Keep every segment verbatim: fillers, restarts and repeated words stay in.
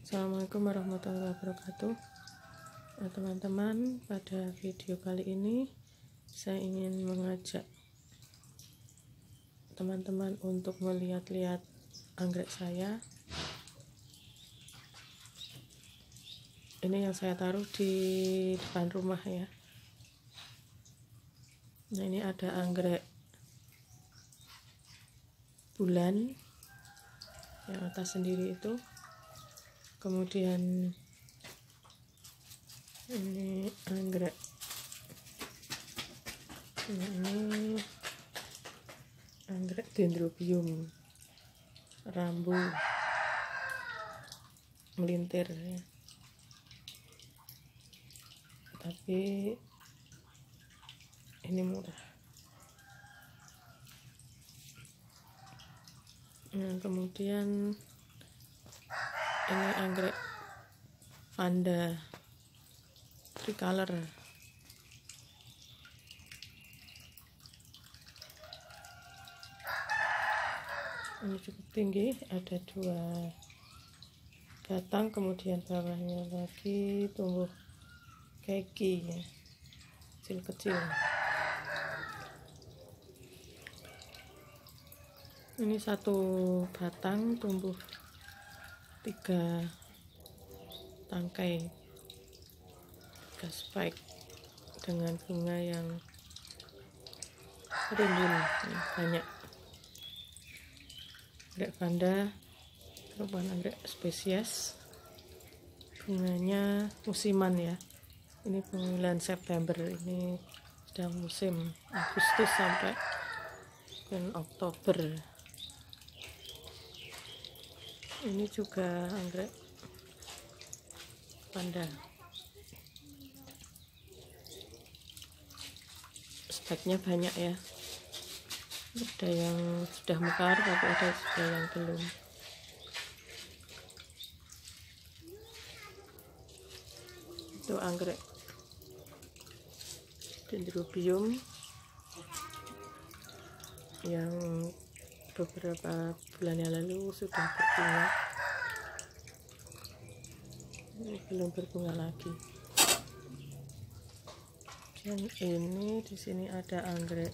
Assalamualaikum warahmatullahi wabarakatuh. Nah, teman-teman, pada video kali ini saya ingin mengajak teman-teman untuk melihat-lihat anggrek saya. Ini yang saya taruh di depan rumah ya. Nah, ini ada anggrek bulan yang atas sendiri itu. Kemudian ini anggrek ini anggrek dendrobium rambu melintir ya. Tapi ini murah. Nah, kemudian ini anggrek Vanda tricolor. Ini cukup tinggi, ada dua batang, kemudian bawahnya lagi tumbuh keki ya, kecil-kecil. Ini satu batang tumbuh tiga tangkai, tiga spike dengan bunga yang rimbun ya, banyak. Anggrek Vanda merupakan anggrek spesies, bunganya musiman ya. Ini bulan September, ini sedang musim Agustus sampai bulan Oktober. Ini juga anggrek Vanda, speknya banyak ya, ada yang sudah mekar tapi ada juga yang belum. Itu anggrek dendrobium yang beberapa bulan yang lalu sudah berbunga, ini belum berbunga lagi. Dan ini di sini ada anggrek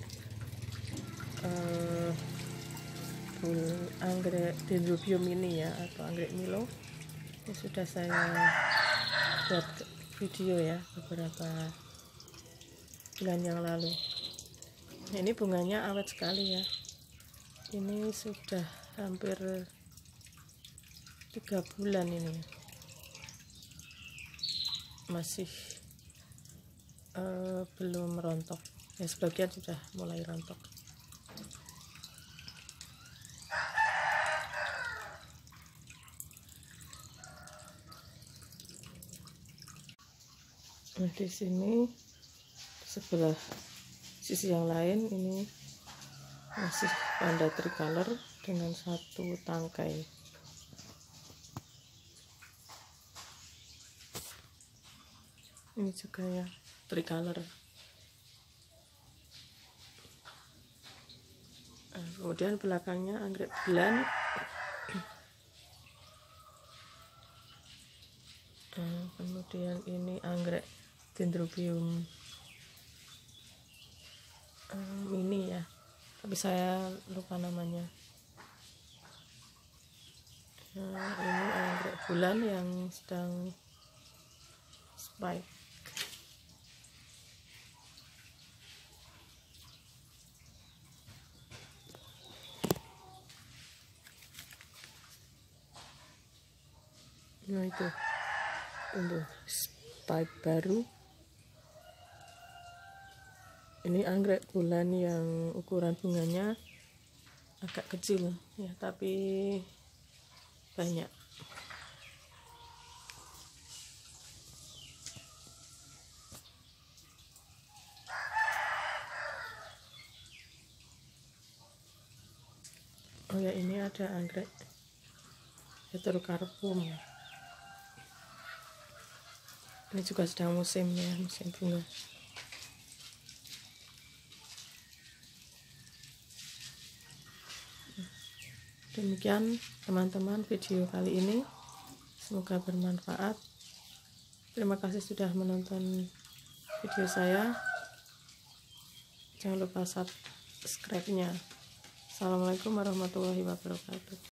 uh, anggrek dendrobium ini ya, atau anggrek Milo. Ini sudah saya buat video ya beberapa bulan yang lalu. Nah, ini bunganya awet sekali ya. Ini sudah hampir tiga bulan ini, masih uh, belum rontok ya, sebagian sudah mulai rontok. Nah, di sini sebelah sisi yang lain ini masih Vanda tricolor dengan satu tangkai. Ini juga ya tricolor. Nah, kemudian belakangnya anggrek bulan. Nah, kemudian ini anggrek dendrobium um, mini ya, tapi saya lupa namanya. Nah, ini anggrek bulan yang sedang spike. Nah, itu tumbuh spike baru. Ini anggrek bulan yang ukuran bunganya agak kecil ya, tapi banyak. Oh ya, ini ada anggrek heterocarpum. Ini juga sedang musim ya, musim bunga. Demikian teman-teman video kali ini. Semoga bermanfaat. Terima kasih sudah menonton video saya. Jangan lupa subscribe-nya. Assalamualaikum warahmatullahi wabarakatuh.